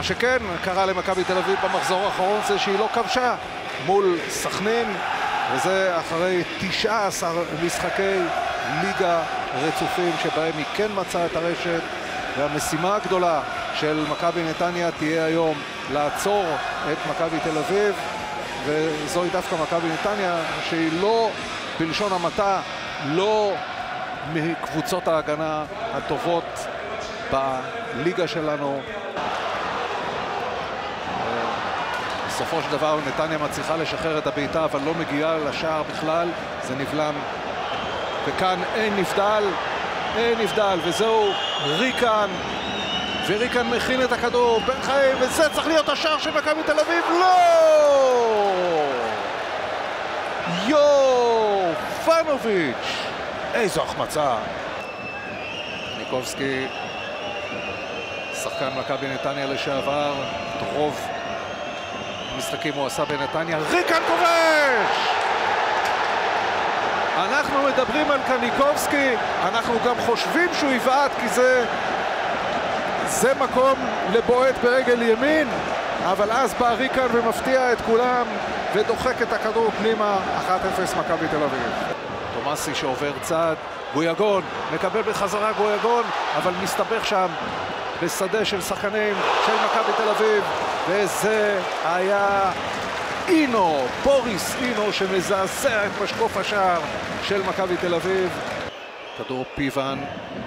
שכן קרה למכבי תל אביב במחזור האחרון זה שהיא לא כבשה מול סכנין, וזה אחרי 19 משחקי ליגה רצופים שבהם היא כן מצאה את הרשת, והמשימה הגדולה של מכבי נתניה תהיה היום לעצור את מכבי תל אביב, וזוהי דווקא מכבי נתניה שהיא לא, בלשון המעטה, לא מקבוצות ההגנה הטובות בליגה שלנו. בסופו של דבר נתניה מצליחה לשחרר את הבעיטה אבל לא מגיעה לשער בכלל, זה נבלם, וכאן אין נבדל, וזהו ריקן, וריקן מכין את הכדור, בן חיים, וזה צריך להיות השער של מכבי תל אביב. לא! יובנוביץ', איזו החמצה. ניקובסקי, שחקן מכבי נתניה לשעבר, את רוב המשחקים הוא עשה בנתניה. ריקן כובש! אנחנו מדברים על קניקובסקי, אנחנו גם חושבים שהוא יבעט, כי זה מקום לבועט ברגל ימין, אבל אז בא ריקן ומפתיע את כולם ודוחק את הכדור פנימה. 1-0 מכבי תל אביב. תומאסי שעובר צעד, גויגון מקבל בחזרה גויגון, אבל מסתבך שם בשדה של שחקנים של מכבי תל אביב, וזה היה בוריס אינו שמזעזע את משקוף השער של מכבי תל אביב. כדור פיוון,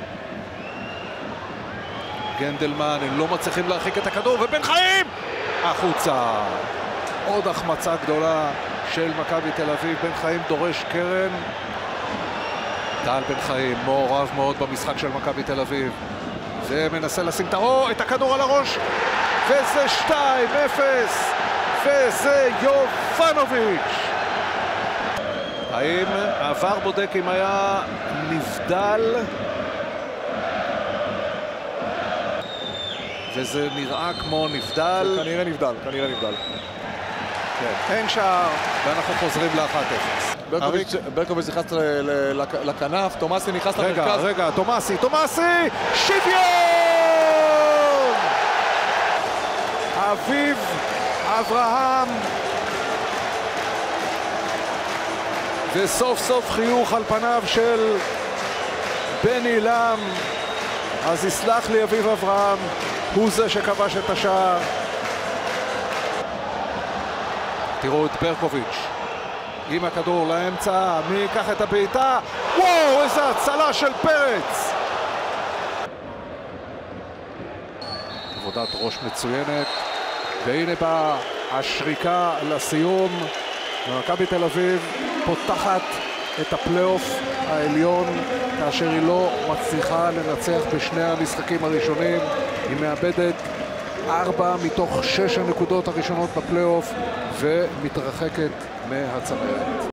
גנדלמן, הם לא מצליחים להרחיק את הכדור, ובן חיים החוצה. עוד החמצה גדולה של מכבי תל אביב. בן חיים דורש קרן. טל בן חיים מעורב מאוד במשחק של מכבי תל אביב, ומנסה לשים את הכדור על הראש, וזה 2-0, וזה יובנוביץ'. האם עבר בודק אם היה נבדל, וזה נראה כמו נבדל. כנראה נבדל. כן. אין שער, ואנחנו חוזרים ל-1-0. ברקוביץ' נכנס לכנף, תומאסי נכנס למרכז. רגע, תומאסי, שוויון! אביב אברהם, וסוף סוף חיוך על פניו של בן אילם. אז יסלח לי אביב אברהם, הוא זה שכבש את השער. תראו את ברקוביץ' עם הכדור לאמצע, מי ייקח את הבעיטה? וואו, איזה הצלה של פרץ! עבודת ראש מצוינת, והנה באה השריקה לסיום. מכבי תל אביב פותחת את הפלייאוף העליון כאשר היא לא מצליחה לנצח בשני המשחקים הראשונים. היא מאבדת 4 מתוך 6 הנקודות הראשונות בפלייאוף ומתרחקת מהצמרת.